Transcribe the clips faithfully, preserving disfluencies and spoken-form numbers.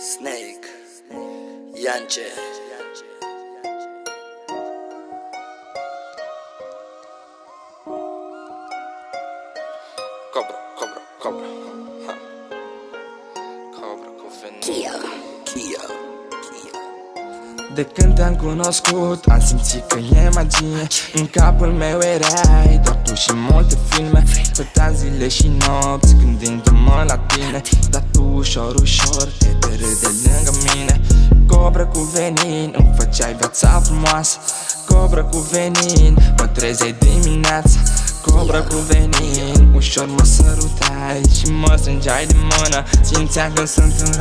Snake, Yance. Cobra, cobra, cobra. Ha. Cobra cu venit. Kia, Kia, Kia. De când te-am cunoscut, am simțit că e magie. În capul meu erai doar tu și multe filme. Stăteam zile și nopți gândindu-mă la tine, dar tu ușor, ușor te târâi de lângă mine. Cobra cu venin, îmi făceai viața frumoasă. Cobra cu venin, mă trezeai dimineața. Cobra cu venin, ușor mă sărutai și mă strângeai de mână. Simțeam că sunt în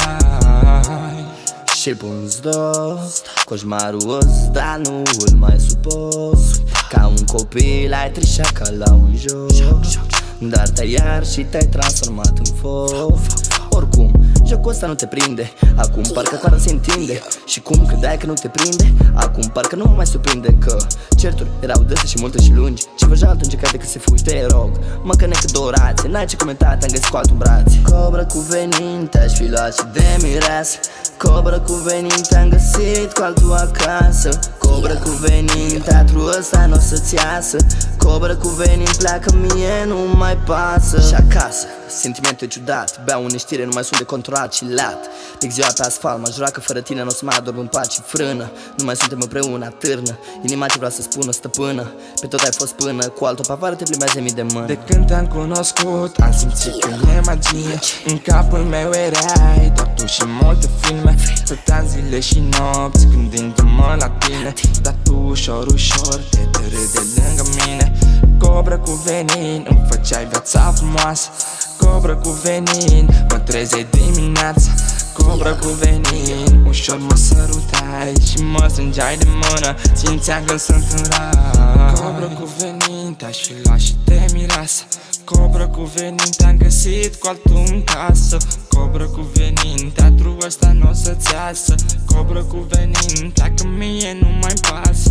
rai. Și pun-ți dos, coșmarul ăsta, dar nu îl mai suport. Ca un copil ai trișat ca la un joc, dar te-ai iar și te-ai transformat în foc. Oricum, jocul ăsta nu te prinde, acum parcă coara se întinde. Și cum credeai că nu te prinde, acum parcă nu mă mai surprinde. Că certuri erau dese și multe și lungi. Ce vă jalt încercai decât să fugi, te rog. Mă cănec două rațe, n-ai ce comenta, te-am găsit cu altul în brațe. Cobra cu venin, te-aș fi luat și de mireasă. Cobra cu venin, te-am găsit cu altul acasă. Cobra cu venin, teatrul ăsta n-o să-ți iasă. Cobra cu venin, pleacă mie, nu mai pasă. Și acasă, sentimentul e ciudat. Beau în știre, nu mai sunt de controlat și lat. Pic ziua pe asfalt, m-aș jura că fără tine n-o să mai adorm în pat și frână. Nu mai suntem împreună, atârnă. Inima ce vrea să spună, stăpână. Pe tot ai fost până, cu altă pavară te plimbează mii de mână. De când te-am cunoscut, am simțit că e magie. În capul meu erai doar tu și multe filme. Stăteam zile și nopți gândindu-mă la tine, dar tu ușor, ușor te târâi de lângă mine. Cobra cu venin, îmi făceai viața frumoasă. Cobra cu venin, mă trezeai dimineața. Cobra cu venin, ușor mă sărutai și mă strângeai de mână. Simțeam că sunt în rai. Cobra cu venin, te-aș fi luat și te mireasă. Cobra cu venin, te-am găsit cu altul în casă. Cobra cu venin, teatrul ăsta n-o să-ți iasă. Cobra cu venin, pleacă mie, nu mai pasă.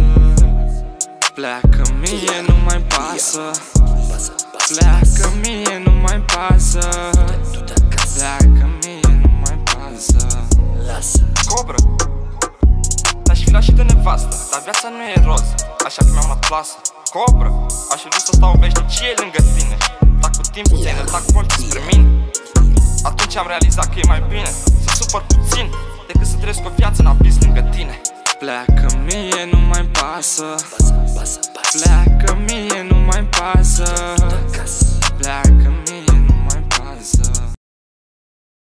Pleacă mie, nu mai pasă. Pleacă mie, nu mai pasă. Pleacă mie, nu mai pasă. Cobra, te-aș fi luat și de nevastă, dar viața nu e roz, așa că mi-am luat plasă. Cobra, aș fi vrut să stau veșnicie lângă tine, dar cu timpul ți-ai înălțat mult spre mine. Atunci am realizat că e mai bine să supăr puțin decât să trăiesc o viață în abis lângă tine. Pleacă mie, nu mai pasă. Pleacă mie, nu mai pasă.